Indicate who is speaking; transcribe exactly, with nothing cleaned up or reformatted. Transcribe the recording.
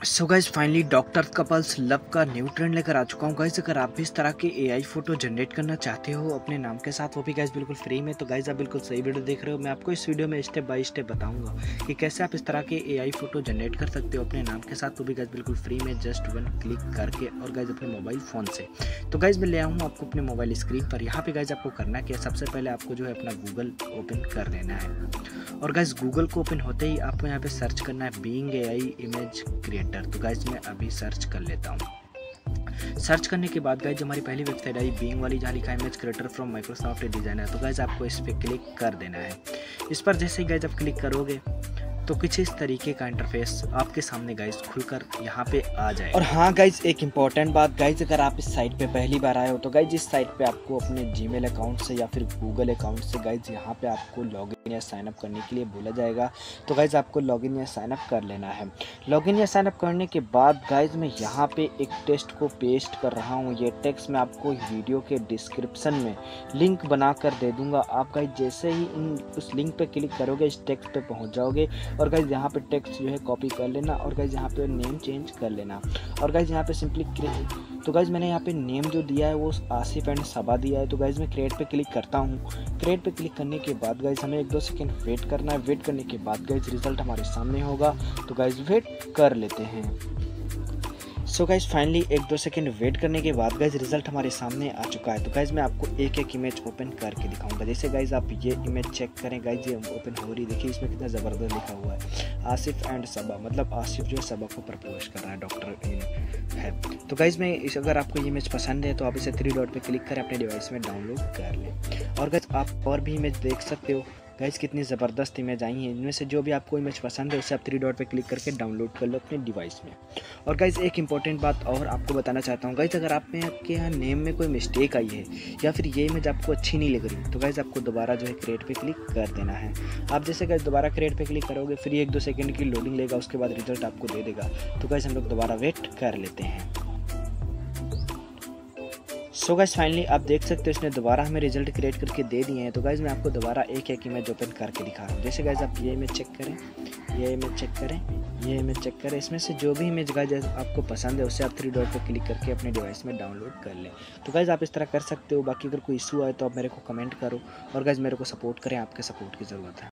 Speaker 1: सो guys finally doctor couples love का new trend लेकर आ चुका हूँ गाइज। अगर आप भी इस तरह के एआई फोटो जनरेट करना चाहते हो अपने नाम के साथ, वो भी गाइज बिल्कुल फ्री में, तो गाइज आप बिल्कुल सही वीडियो देख रहे हो। मैं आपको इस वीडियो में स्टेप बाय स्टेप बताऊंगा कि कैसे आप इस तरह के एआई फोटो जनरेट कर सकते हो अपने नाम के साथ, वो भी गाइज बिल्कुल फ्री में, जस्ट वन क्लिक करके और गाइज अपने मोबाइल फ़ोन से। तो गाइज मैं ले आऊँ आपको अपने मोबाइल स्क्रीन पर। यहाँ पे गाइज आपको करना क्या, सबसे पहले आपको जो है अपना गूगल ओपन कर लेना है और गाइज गूगल को ओपन होते ही आपको यहाँ पे सर्च करना है बीइंग एआई इमेज क्रिएटर। तो गाइज मैं अभी सर्च कर लेता हूँ। सर्च करने के बाद गाइज हमारी पहली वेबसाइट आई बीइंग वाली, जहाँ लिखा है image creator from Microsoft designer. तो गाइज आपको इस पर क्लिक कर देना है। इस पर जैसे ही गाइज आप क्लिक करोगे तो कुछ इस तरीके का इंटरफेस आपके सामने गाइज खुलकर यहाँ पे आ जाए। और हाँ गाइज, एक इम्पॉर्टेंट बात गाइज, अगर आप इस साइट पे पहली बार आए हो तो गाइज इस साइट पे आपको अपने जीमेल अकाउंट से या फिर गूगल अकाउंट से गाइज यहाँ पे आपको लॉगिन या साइन अप करने के लिए बोला जाएगा। तो गाइज आपको लॉगिन या साइन अप कर लेना है। लॉगिन या साइन अप करने के बाद गाइज मैं यहाँ पे एक टेक्स्ट को पेस्ट कर रहा हूँ। ये टेक्स्ट मैं आपको वीडियो के डिस्क्रिप्शन में लिंक बना कर दे दूँगा। आप गाइज जैसे ही इन उस लिंक पे क्लिक करोगे इस टेक्स्ट पे पहुँच जाओगे और गाइज यहाँ पे टेक्स्ट जो है कॉपी कर लेना और गाइज यहाँ पे नेम चेंज कर लेना और गाइज यहाँ पे सिंपली तो गाइज मैंने यहाँ पे नेम जो दिया है वो आसिफ एंड सबा दिया है। तो गाइज मैं क्रिएट पे क्लिक करता हूँ। क्रिएट पे क्लिक करने के बाद गाइज हमें एक दो सेकंड वेट करना है। वेट करने के बाद गाइज रिजल्ट हमारे सामने होगा, तो गाइज वेट कर लेते हैं। सो गाइज फाइनली एक दो सेकंड वेट करने के बाद गाइज रिजल्ट हमारे सामने आ चुका है। तो गाइज मैं आपको एक एक इमेज ओपन करके दिखाऊंगा। जैसे गाइज आप ये इमेज चेक करें, गाइज ये ओपन हो रही, देखिए इसमें कितना ज़बरदस्त लिखा हुआ है आसिफ एंड सबा, मतलब आसिफ जो है सबा को प्रपोज कर रहा है, डॉक्टर है। तो गाइज मैं इस अगर आपको ये इमेज पसंद है तो आप इसे थ्री डॉट पे क्लिक करें, अपने डिवाइस में डाउनलोड कर लें। और गाइज आप और भी इमेज देख सकते हो गाइज, कितनी ज़बरदस्त इमेज आई हैं। इनमें से जो भी आपको इमेज पसंद है उसे आप थ्री डॉट पे क्लिक करके डाउनलोड कर लो अपने डिवाइस में। और गाइज एक इंपॉर्टेंट बात और आपको बताना चाहता हूँ गाइज, अगर आप में आपके यहाँ नेम में कोई मिस्टेक आई है या फिर ये इमेज आपको अच्छी नहीं लग रही तो गाइज आपको दोबारा जो है क्रिएट पे क्लिक कर देना है। आप जैसे गाइज दोबारा क्रिएट पे क्लिक करोगे फिर एक दो सेकेंड की लोडिंग लेगा, उसके बाद रिजल्ट आपको दे देगा। तो गाइज हम लोग दोबारा वेट कर लेते हैं। सो गाइज फाइनली आप देख सकते हो इसने दोबारा हमें रिजल्ट क्रिएट करके दे दिए हैं। तो गाइज मैं आपको दोबारा एक एक इमेज ओपन करके दिखा रहा हूँ। जैसे गाइज आप ये इमेज चेक करें, ये इमेज चेक करें, ये इमेज चेक करें, इसमें से जो भी इमेज गाइज आपको पसंद है उससे आप थ्री डॉट पर क्लिक करके अपने डिवाइस में डाउनलोड कर लें। तो गाइज आप इस तरह कर सकते हो। बाकी अगर कोई इशू आए तो आप मेरे को कमेंट करो और गाइज मेरे को सपोर्ट करें, आपके सपोर्ट की ज़रूरत है।